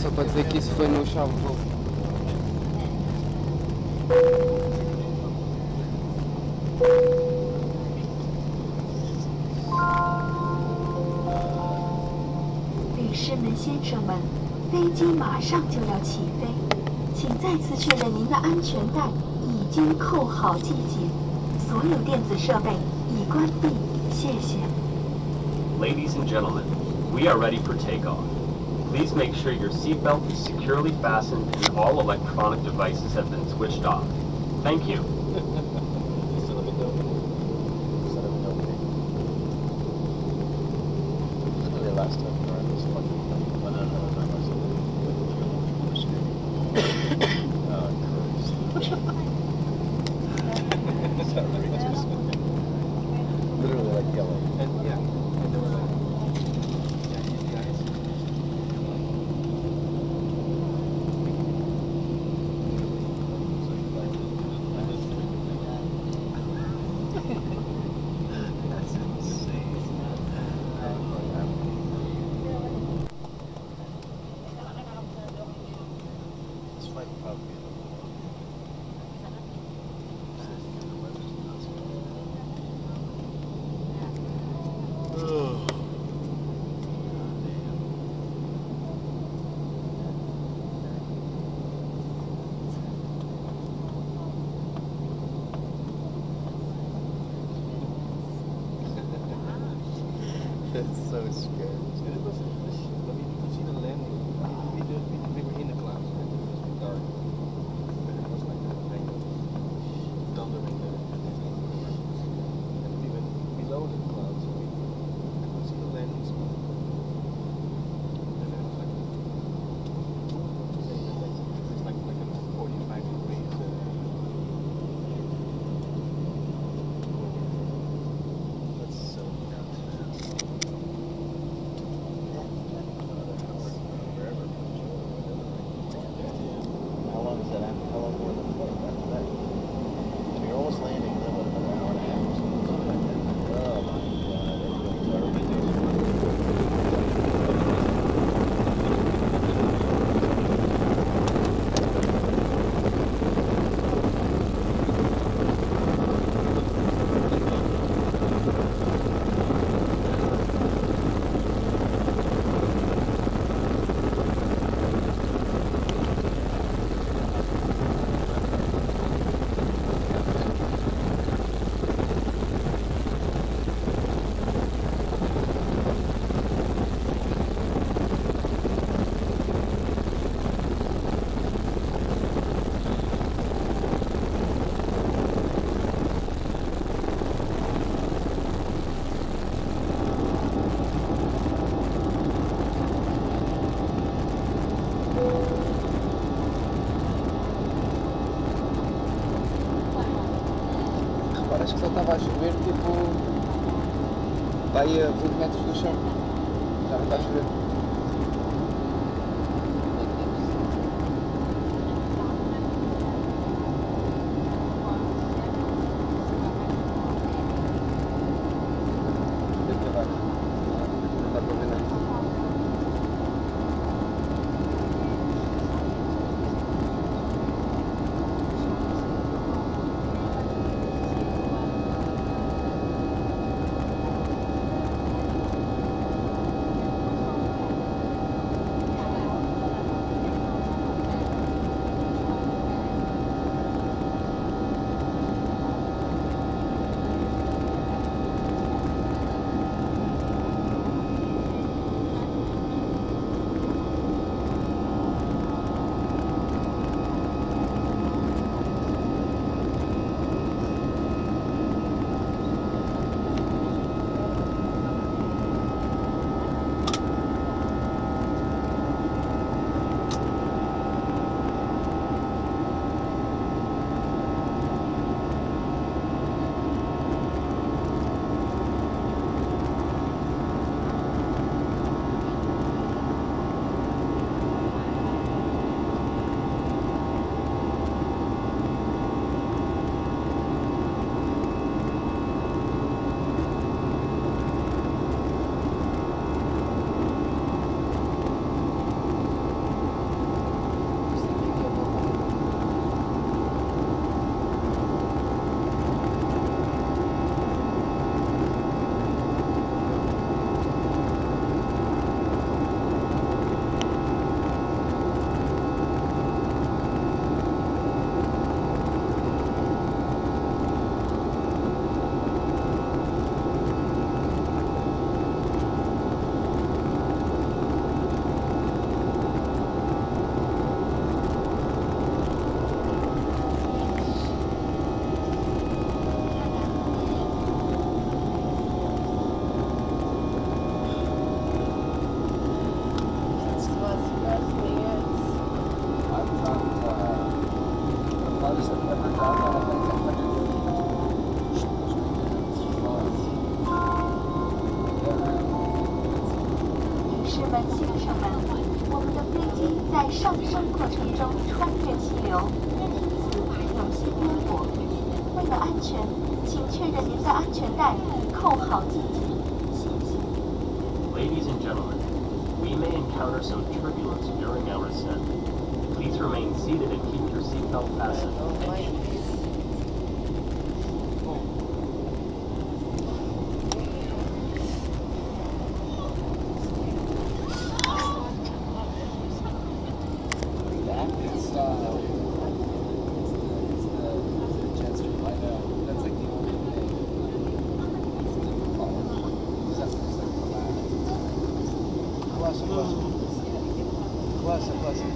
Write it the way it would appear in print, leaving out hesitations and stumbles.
só para dizer que isso foi no chave de voo. 女士们、先生们，飞机马上就要起飞，请再次确认您的安全带已经扣好系紧，所有电子设备已关闭，谢谢。 Ladies and gentlemen, we are ready for takeoff. Please make sure your seatbelt is securely fastened and all electronic devices have been switched off. Thank you. Last time around this fucking oh Christ. It's outrageous. Literally like yelling. And yeah, and they were like, yeah, you guys. That's insane. It's flight probably. It's so scary. And it was, I mean, you could see the landing. We were in the clouds, right? It was dark. But it was like a rain, thundering there. And we went below the clouds, so we could see the landing spot. And then it was like, it's like a 45 degrees. That's so How long is that after? How long more than the flight after that? So you're almost landing, then what, another hour and a half or something like that? Oh my God, everything's Parece que só estava a chover, tipo, está aí a 20 metros do chão. Já não está a chover. Daqui abaixo. Não está para ver nada. 中穿越气流，因此有些颠簸。为了安全，请确认您的安全带已扣好系紧。谢谢。 Ladies and gentlemen, we may encounter some turbulence during our ascent. Please remain seated and keep your seatbelt fastened. It's the jet stream. I know. That's like the only thing. It's difficult. That's like the last. Classic.